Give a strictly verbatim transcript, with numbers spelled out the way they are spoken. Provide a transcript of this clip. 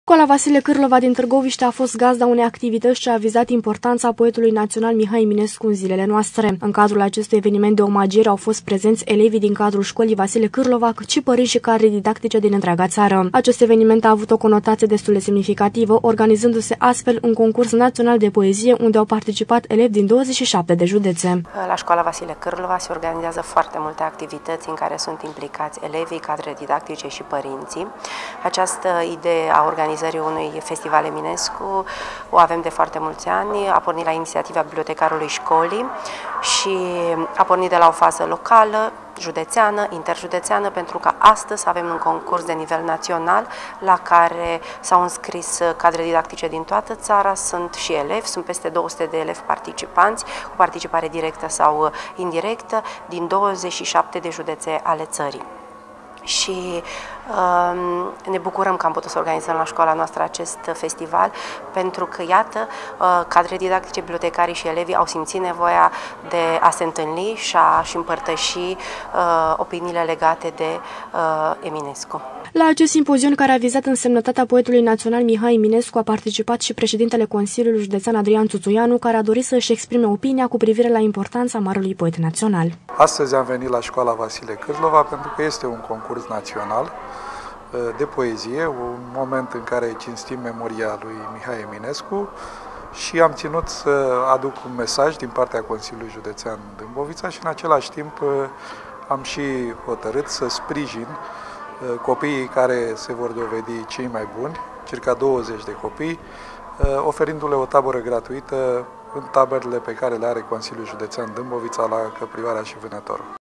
Școala Vasile Cârlova din Târgoviște a fost gazda unei activități ce a vizat importanța poetului național Mihai Eminescu în zilele noastre. În cadrul acestui eveniment de omagiere au fost prezenți elevii din cadrul școlii Vasile Cârlova, cât și părinți și cadre didactice din întreaga țară. Acest eveniment a avut o conotație destul de semnificativă, organizându-se astfel un concurs național de poezie, unde au participat elevi din douăzeci și șapte de județe. La școala Vasile Cârlova se organizează foarte multe activități în care sunt implicați elevii, cadre didactice și părinții. Această idee a organizării unui festival Eminescu o avem de foarte mulți ani, a pornit la inițiativa bibliotecarului școlii și a pornit de la o fază locală, județeană, interjudețeană, pentru că astăzi avem un concurs de nivel național la care s-au înscris cadre didactice din toată țara, sunt și elevi, sunt peste două sute de elevi participanți, cu participare directă sau indirectă, din douăzeci și șapte de județe ale țării. Și uh, ne bucurăm că am putut să organizăm la școala noastră acest festival, pentru că, iată, uh, cadre didactice, bibliotecarii și elevii au simțit nevoia de a se întâlni și a-și împărtăși uh, opiniile legate de uh, Eminescu. La acest simpozion, care a vizat însemnătatea poetului național Mihai Eminescu, a participat și președintele Consiliului Județean Adrian Țuțuianu, care a dorit să-și exprime opinia cu privire la importanța marelui poet național. Astăzi am venit la școala Vasile Cârlova pentru că este un concurs național de poezie, un moment în care cinstim memoria lui Mihai Eminescu și am ținut să aduc un mesaj din partea Consiliului Județean Dâmbovița și în același timp am și hotărât să sprijin copiii care se vor dovedi cei mai buni, circa douăzeci de copii, oferindu-le o tabără gratuită în taberele pe care le are Consiliul Județean Dâmbovița la Căprioara și Vânătorul.